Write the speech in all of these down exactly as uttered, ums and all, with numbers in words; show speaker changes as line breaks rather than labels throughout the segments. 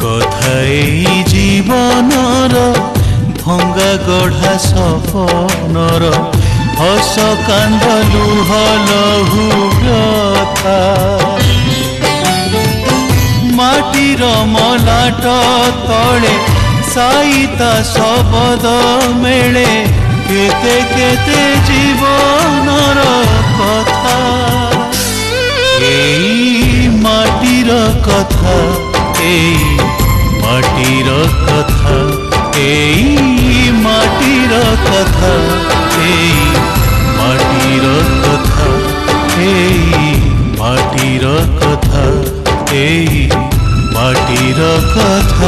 कथाई जीवनर भंगा गढ़ा सपनर हस कांद लुह लहु व्यथा माटीर मलाट तले साईता शबद मेले केते केते जीवनर कथा एई माटीर कथा एई माटीर कथा एई माटीर कथा एई माटीर कथा एई माटीर कथा एई माटीर कथा।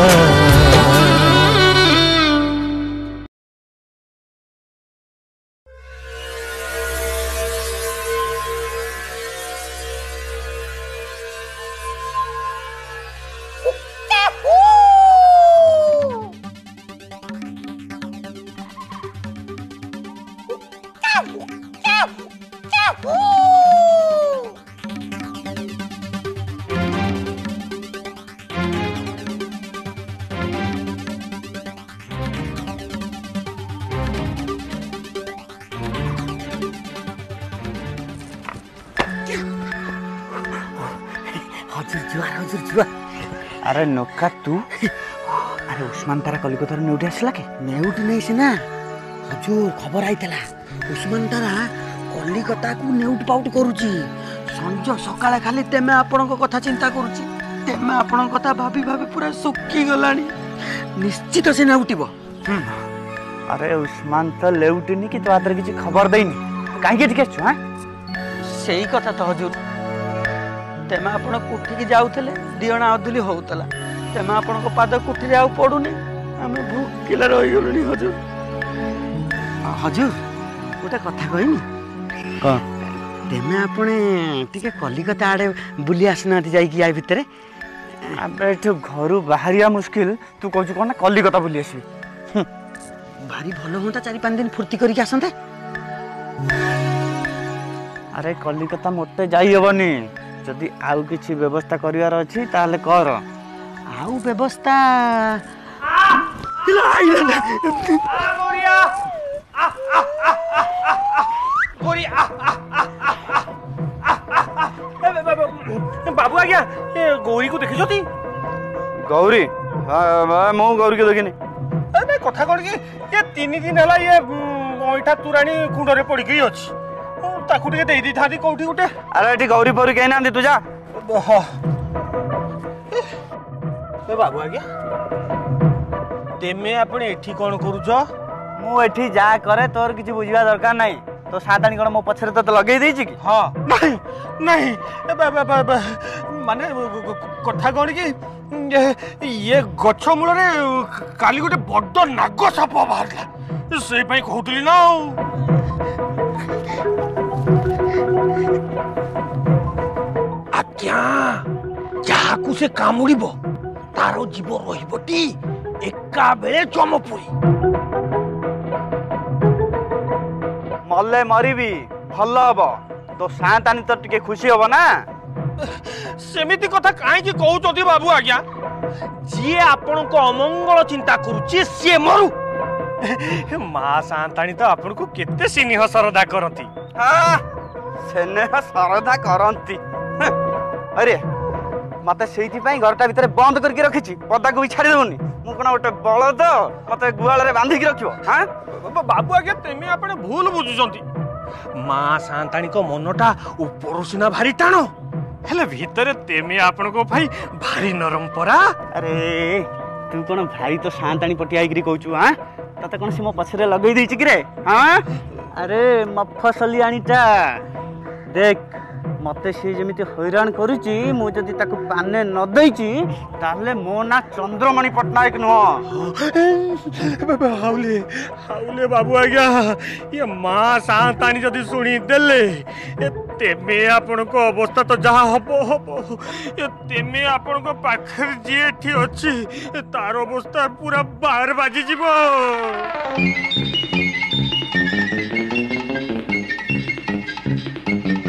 अरे नोका तू अरे उस्मान तारा कलिकतार नेउटी आसला के
नेउटी नहीं से ना हजूर खबर आइतला उस्मान तारा कलिकता को नेउट पाउट करूची संज सकाळे खाली तेमे आपन को कथा चिंता करूची तेमे आपन कथा भाभी भाभी पूरा सुक्की गलानी निश्चित से नेउटीबो।
अरे उस्मान तो लेउटीनी कि तो आदर किछि खबर देइनी काहे के दिखेछु हां
सही कथा तो हजूर तेमा आपण कुठी की जाउथले दियणा अधुली होउतला तेमा आपण को पाद कुठी रे आउ पडुनी हमें भूकिला रही गलनी हजूर। हजूर गोटे कथा कहनी
क
तेमे आपणे टिके कलिकता आडे बुली आसना जाई कि आइ भितरे
अबे तो घरु बाहरिया मुश्किल तू कहू कोन कलिकता बुली आसी
भारी भलो होता चारि पांच दिन फुर्ती करी के आसंते।
अरे कलिकता मोटे जाई हेबनी जदि आउ किछि व्यवस्था करिवार अछि ताले कर
आउ व्यवस्था
बाबू आज्ञा गौरी को देखी
गौरी मु गौरी को देखनी
कथा कौन कि ये तीन दिन है ये अईठा तुराणी कुंडरे पड़ी अच्छी ताकू टे दे दी था कौटी गुटे।
अरे एठी गौरी पौरी कहीं ना तू जा
बाबू आज्ञा तेमे आपण एठी कौन करूछ
मु एठी जा करे तोर किछि बुझिबा दरकार नाही तो सातानी कोन मो पछरे तो लगेई देछि कि
हां नहीं नहीं बा बा बा माने कथा कौन कि ये गछ मूल रे काली गोटे बड्ड नाग साप बाहरला से पई कहउतली ना आज्ञा जहाकू से कामुड़िब तार जीव रही एका बेले चमपुरी
मल्ले मरिबी भल हम तो सातानी तो टिके खुशी हम ना
सेमिति कथा काहे कहउचती बाबू आज्ञा जी आपण को अमंगल चिंता करूची सी मरु माँ सांताणी तो आपन को केते स्नेह श्रद्धा करती
स्नेह श्रद्धा करती अरे मत से घरटा भितर बंद करके रखी पदा को भी छाड़ी देवनी मु कौन गोटे बलद मत गुआल बांधिक रखियो हाँ
बाबू आज्ञा तेमे आपने भूल बुझुचंती माँ सांताणी को मनटा ऊपर सिना भारी टाण हेले भितर तेमे आपन को भाई भारी नरम परा।
अरे तू कौन भाई तो सांताणी पटिया कहू हाँ तते कौन सी मो पछरे लगई देछि कि रे हाँ अरे मफसली आनीटा देख मते सी जमिति हैरान करूची मु जदि ताकू पाने न देछि ताले मो ना चंद्रमणि पटनायक नुह
हाउले हाउले बाबू आज्ञा ये माँ सांताणी जदि सुनी देले तेमे आपण को अवस्था तो जहा हबो हबो तेमे आपण को पाखर जी एठी अछि तार अवस्था पूरा बाहर बाजी जीवो।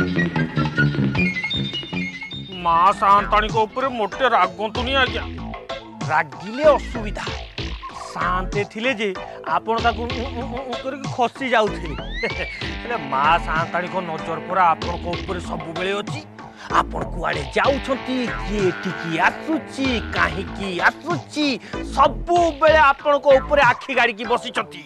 माँ सांताणी को ऊपर मोटे रागंतुनी आज्ञा रागिले असुविधा शांते थिले जे आपण ताकू करके खसी जाउथिले माँ शांताणी को नजर पड़ा आपण को ऊपर सब बेले अछि आपण कुआडे जाउछंती किए टिकी आसुची काहे की आसुची सब बेले आपण को ऊपर आखी गाड़ी की बसी छंती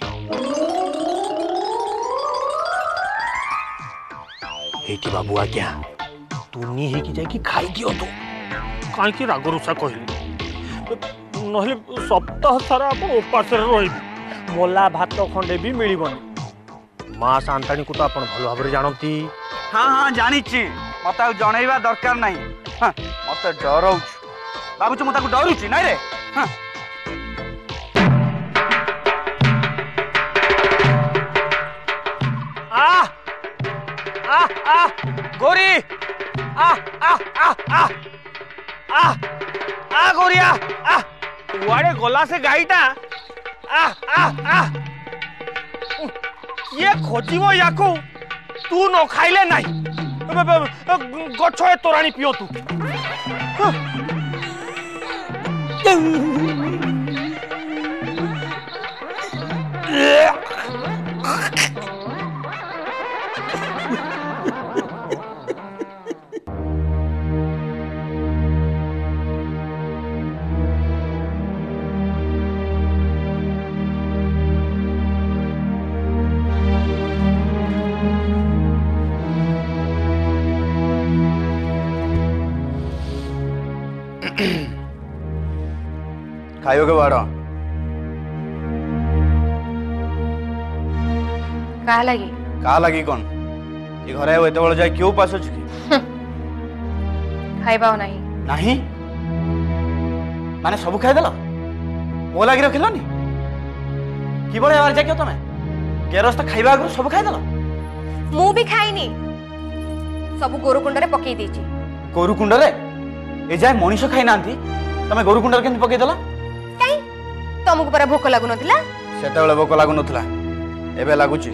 हेटी बाबू आज्ञा तुनी हे की जाय की खाई दियो तो काहे की राग रुसा कहली नहले सप्ताह सारा आपण उपास रही मोला भात खंडे भी मिलबनी माँ शांताणी को तो आपण भल भाव जानती
हाँ हाँ जानी मत जनइबा दरकार नहीं हाँ मत डराऊ भावुच मुझे डरुची नाई रे हाँ
आ आ आ गोरी आ आ आ आ आ आ गोरिया आ कुआड़े गला से गाईटा आ आ आ ये खोजिबो याकू तू न खाइले नहीं गछ ए तोराणी पियो तू
खाइयो के बाड़
का लगी
का लगी कौन ये घरे एत बड़ जाए क्यों पास कि
खाइबा नहीं
नहीं माने सब खाई देल मो लगी रखिलनी कि बड़े बार जाए तुम गेरस तो खाइबा आगु सब खाई देल
मु भी खाइनी सब गोरुकुंड रे पकई देची
गोरुकुंड रे ए जाए मनीष खाई नांती तमे गोरुकुंड रे केन पकई देला
काई तुमको पर भूख लागु नथिला
सेटा बेले भूख लागु नथिला एबे लागुची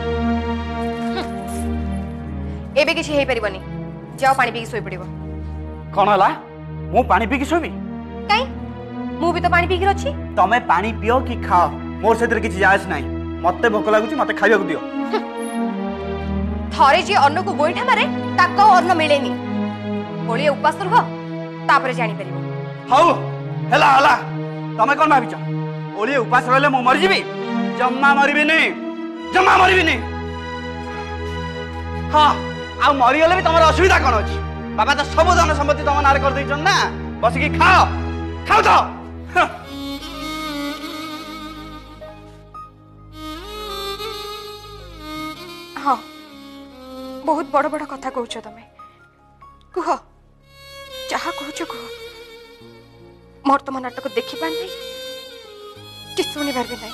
एबे किछि हेई परिबनी जाओ पानी पी के सोई पड़िबो
कोन हला मु पानी पी के सोबी
काई मु भी तो पानी पी के रछि
तमे पानी पियो कि खाओ मोर सेतिर किछि जायस नाही मते भूख लागुची मते खाइबा को दियो
थरे जे अन्न को गोइठा मारे ताको अन्न मिलेनी ओळी उपास रहो तापरे जानि परिबो
हाउ हला हला तमे कोन भाबिच ओळी उपास रहले मु मर जिबी जम्मा मरबी नहीं जम्मा मरबी नहीं हाँ आ मरी गले भी तमर असुविधा कोन अछि बाबा तो सब धन संपत्ति तम नारे कर दैछन ना बस की खाओ खाओ तो
हाँ बहुत बड़ बड़ कथा कहूछ तमे कुह जहा कहूछ कुह मोर तुम नाटक देखी पार नहीं कि शुणी पार भी नहीं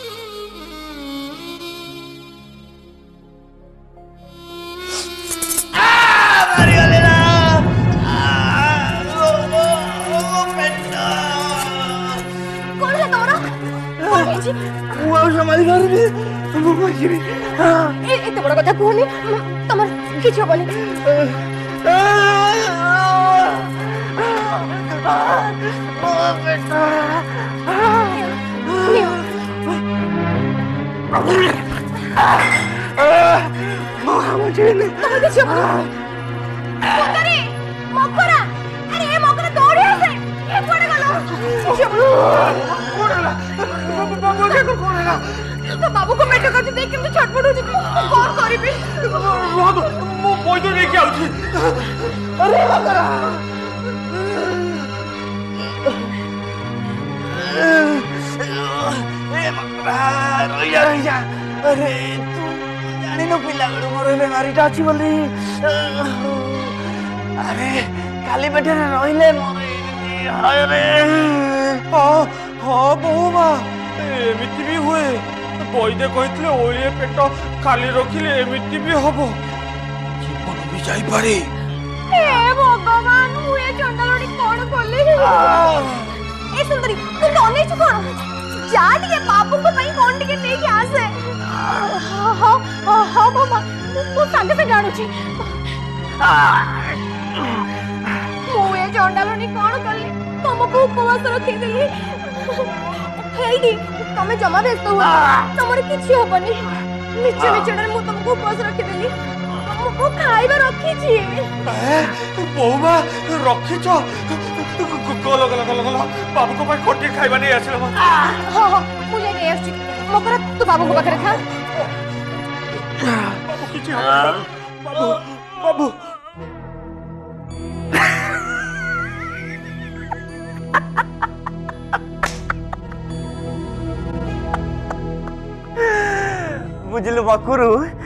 एते बड़ कथा कहनी तमर किछ होबनी बाबू को पेट कर देख के छटपट हो जिती कौन करिबे
रोद मो बोई तो लेके आउछी
अरे मकरा ए मकरा रोया रोया अरे तू जानी न पिला गडो मोर बेमारीटा अछि बोली अरे काली बेटे रहिले मोर हाय रे
हां हां बहुमा एमिति भी हुए बईदे कहते ओलिए पेट खाली रखिले एमिति भी हबो जीवन भी जाई पारे
हे भगवान हुए चंडालड़ी कोन कोले ए सुंदरी तू नने छु कोन जा लिए बाबू को पई कोन टिके ले के आसे हां हां हां मामा तू संगे से जानु छी मुए चंडालड़ी कोन कोले तुम बाबू उपवास रखिदेली हेडी तमे जमा व्यस्त हो तमरे किछि होबनी मिछ मिछडर मु तुमको उपवास रखिदेली मु खाइबा रखी छी
बहुमा रखी छ गलो गलो गलो गलो बाबू को भाई खोटी खाइबा नहीं आछलो
हां हां मु ले नहीं आछि मोकरा तू बाबू को पाखरे खा
बाबू किछि बाबू बाबू
बुझलु बकुरु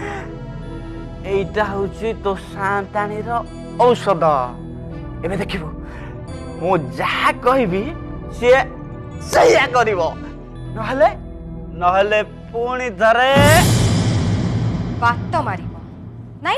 एइटा होछि तो सांताणी रो औषध एबे देखिबो मो जहा कहबी से सहीया करिवो नहले नहले पुणी धरे
बात मारिबो नाही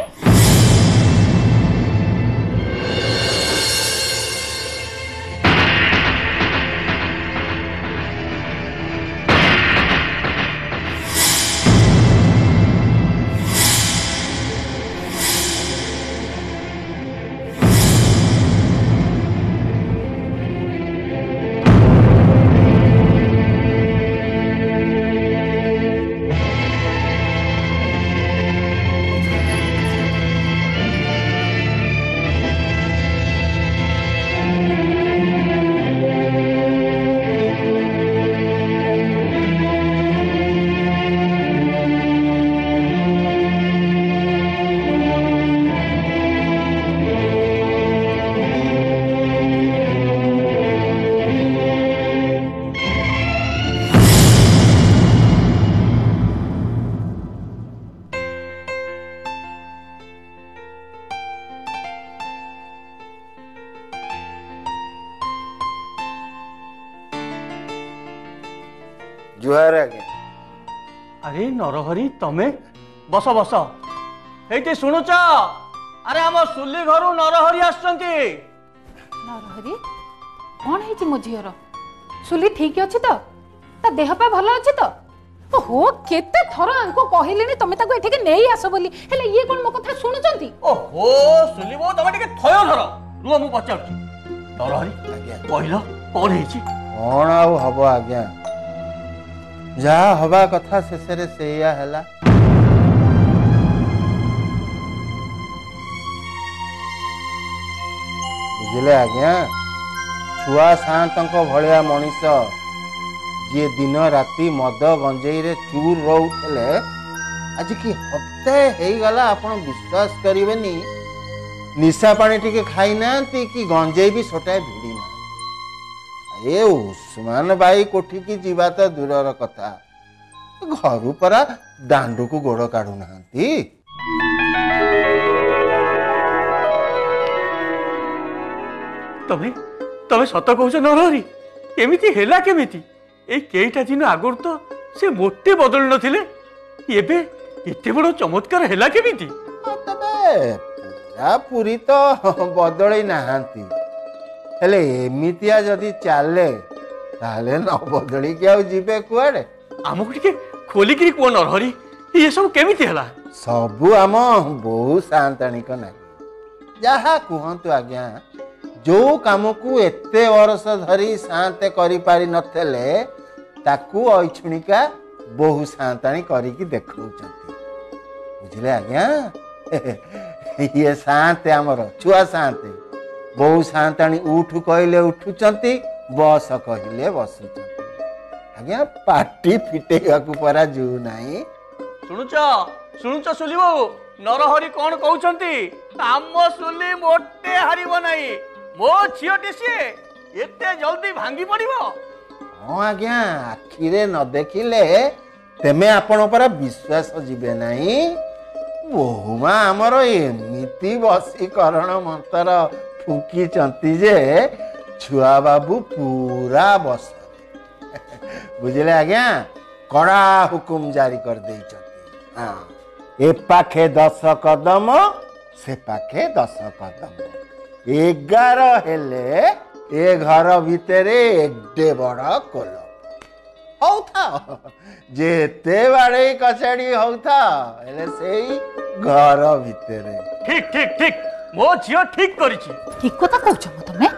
जुहार आगे
अरे नरहरी तमे बस बस एइते सुनुच अरे हम सुली घरु नरहरी आछंती
नरहरी कौन है मो झीर सुली ठीक अच्छी तो ता देह पा भल अच्छी तो ओहो केते थर आंको कहले तमे ताको एठिके नेई आसो बोली हेले ये कोन मो कथा सुनुचंती
ओहो सुली बो तमे टिके थयो धर रुआ मु पचारछि नरहरी
आज्ञा
पहिलो कोन हेछि
कौन आउ हब आज्ञा जहा हवा कथा शेषे सेया हैला बुझिले आज्ञा छुआ सातंक भलिया मनीष जी दिन राति मद गंजेई रे चूर रोउथले आज की हप्ते हे गला आपण विश्वास करिवेनी निशा पानी टिके खाई नांती कि गंजेई भी सोटाए भिड़ी ना ए उस्मान बाई कोठी की जीवा तो दूरर कथा घर परा दांडू को गोड़ काढू नांती
तमे तमे सत कहछ नरहरी एमिति हेला केमिति ए केइटा दिन आगुर तो से मोटे बदल नथिले एबे एते बड़ चमत्कार हेला केमिति
तबे पूरा पूरी तो बदलै नांती हेले एमितिया जदि चाले ताले न बदली के आउ जीवे कुआडे
आमको टिके खोली किरी को नरहरी ये सब केमिति हेला
सबु आम बहु शांताणी को नागी जहा कहतु आज्ञा जो काम को एते वर्ष धरी शांते करि पारि नथले ताकू ऐछुणिका बहु शांताणी करिकी देखौचंती बुझिले आज्ञा ये शांते हमर छुआ शांते बहु शांताणी उठू कहले उठुचंती बस कहले बसुचंती आज्ञा पार्टी फिटेगा को परा जू नाही
सुनुच सुनुच सुली बाबू नरहरी कौन कहउचंती आम सुली मोटे हारिबो नाही मो छियोटी से एते जल्दी भांगी पड़िबो
हां आज्ञा आखिरे न देखिले तेमे आपण परा विश्वास जीवे नाही बहुमा हमर एमिति वशीकरण मंत्र फुकी चंती जे छुआ बाबू पूरा बस बुझले आज्ञा कड़ा हुकुम जारी कर दे हाँ ए पाखे दस कदम से पाखे दस कदम एगार हेले ए घर भितर एडे बड़ कोल हौ था जेते बाड़े कचड़ी हौ था हेले सेई घर भितर
ठीक ठीक ठीक मो झियो ठीक करिछि
ठीक कथा कहछ म तमे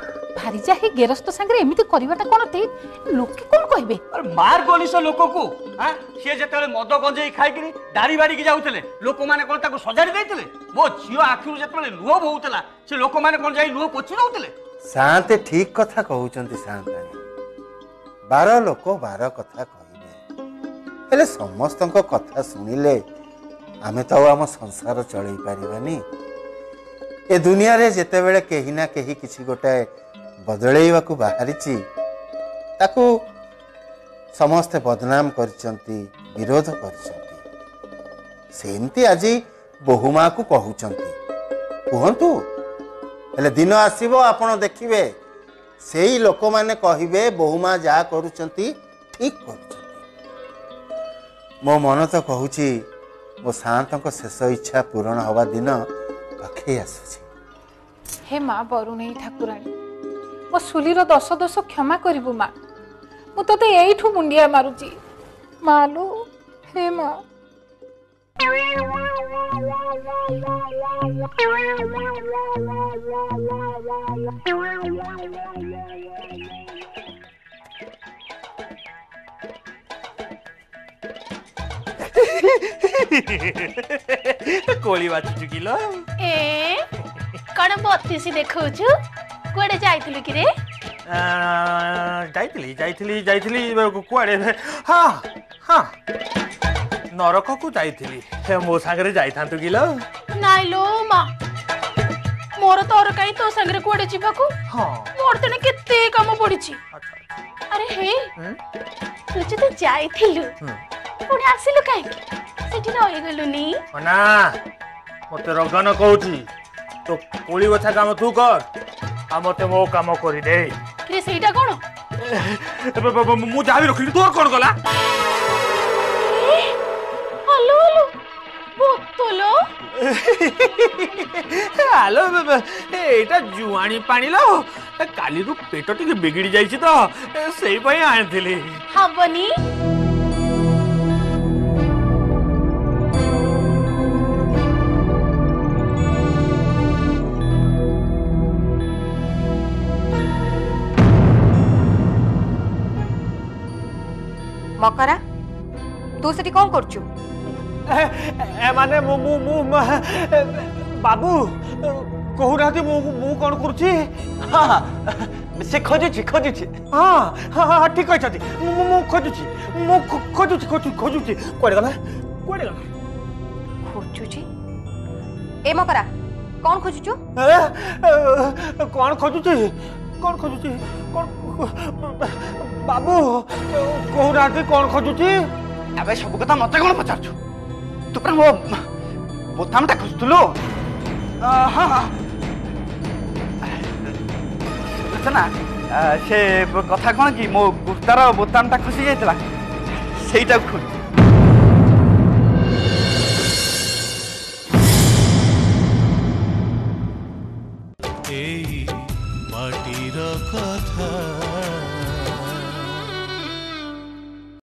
भारीजा हे गेरस्त सांगे एमती करवाटा कौन ठीक लोके कौन कहबे
अरे मार गोली से लोक को हां सी जेते मद गंजे खाई दाड़ी बाड़ी की जाउतले लोक माने कोन ताको सजाड़ी दैतले मो झियो आखिरु जेते लुह बहुतला से लोक माने कोन जाई लुह पोछि दउतले
शांति ठीक कथा कहउचंती शांतानी बारह लोक बारह कथा कहबे हेले समस्तक कथा सुनिले आमे तो आम संसार चलई पारिबानी ए दुनिया रे जेते बेले केही ना केही किछि गोटाए बदलैवा को बाहरिछि ताकू समस्ते बदनाम करचंती विरोध करचंती सेमती आज बहुमा को कहउचंती कहंतु हेले दिन आसीबो आपण देखिबे सेही लोक माने कहिबे बहुमा जा करूचंती ठीक करूचंती मो मन तो कहूची मो शांतक शेष इच्छा पूरण हवा दिन पाखे आसुची
हे माँ बरुणी ठाकुराणी मो सुलीर दश दोष क्षमा करिबु माँ मु तते एइठु मुंडिया मारुची मालू हे माँ
कोली बात चुकिलो
ए कण बत्तीसी देखौछु कोडे जाइथिलु कि रे
जाइथिली जाइथिली जाइथिली कुआडे हां हां नरक को जाइथिली हे मो सागरे जाइथांतु किलो
नाइ लो मा मोर तोर काई तो संगरे कोडे जिबाकू
हां
मोर तने केते काम पड़िछि अरे हे तू जे तो जाइथिलु पुणी आसिलु काई सेठी रहि गेलुनी
ना मते रगन कहूची तो कोली बछा काम तू कर आ मते मो काम करी दे
रे सेटा कोन
मु जाबी रखली तोर कोन गला
हलो हलो बोतलो
हेलो एटा जुआणी पानी लो काली रु पेट टिके बिगड़ी जाईची तो सेई पई आनथिली
हबनी
मकरा तू सेठी कौन करचु
ए माने मु मु मु बाबू कहू रहती मु मु कोन करछि
हां से खोजुछि खोजुछि
हां हां ठीक कहछती मु मु खोजुछि मु खोजुछि खोजु खोजुछि कोडे गला कोडे गला
खोजुछि ए मकरा कौन खोजुछु
कौन खोजुछि कौन खोजुछि कौन बाबू कहू रहती कौन खोजुछि
अबे सब कथा मते कोन पचारछु तू पर मो बोतामटा खोजुथलो हां हां ना से कथा कौन कि मो कुर्तार बोतामटा खसी जाइतला सेटा खोज